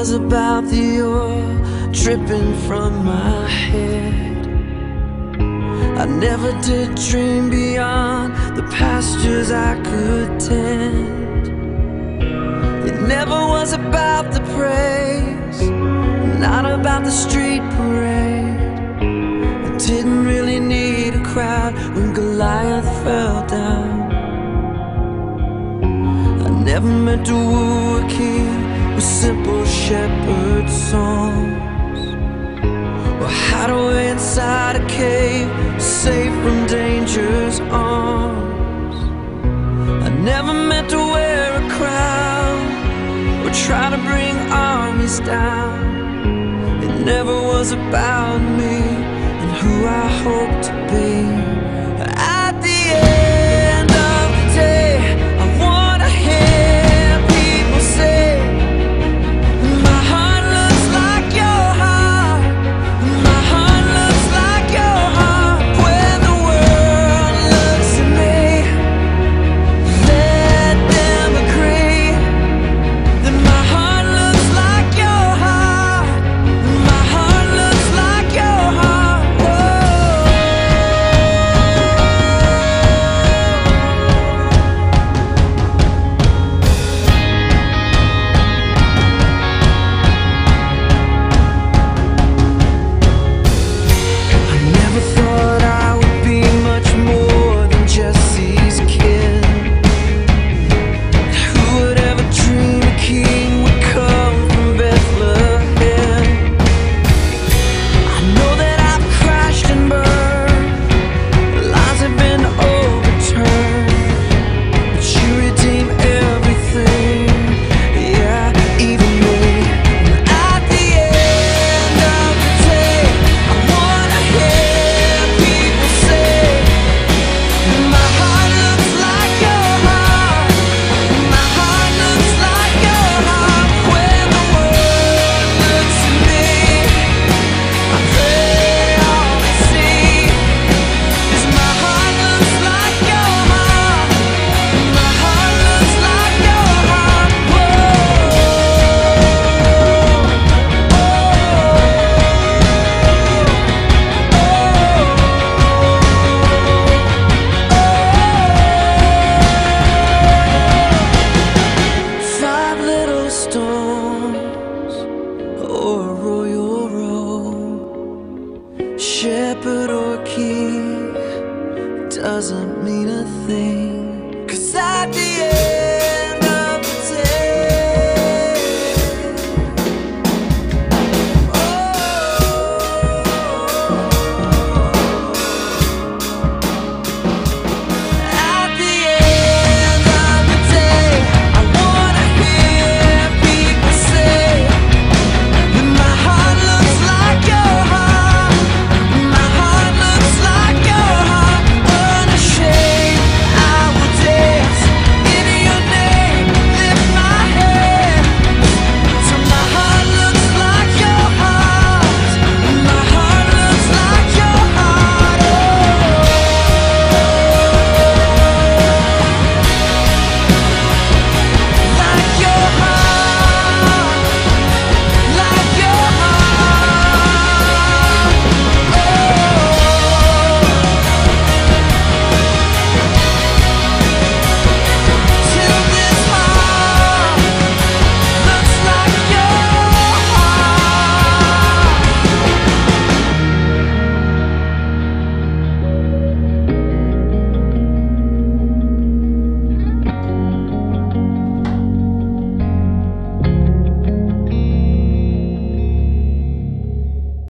was about the oil dripping from my head. I never did dream beyond the pastures I could tend. It never was about the praise, not about the street parade. I didn't really need a crowd when Goliath fell down. I never meant to woo a king with simple shepherd songs, or hide away inside a cave, safe from danger's arms. I never meant to wear a crown or try to bring armies down. It never was about me and who I hope to be. At the end of the day, I wanna hear people say, my heart looks like your heart, my heart looks like your heart. When the world looks at me, let them agree that my heart looks like your heart, my heart looks like your heart. I never thought I would be much more than Jesse's kin. Who would ever dream a king would come from Bethlehem? I know that I've crashed and burned, lives have been overturned, but you redeem everything, yeah, even me. And at the end of the day, I wanna hear people say, my heart looks like your heart, my heart looks like your heart. When the world looks at me, I pray all they see is my heart looks like your heart, my heart looks like your heart. Five little stones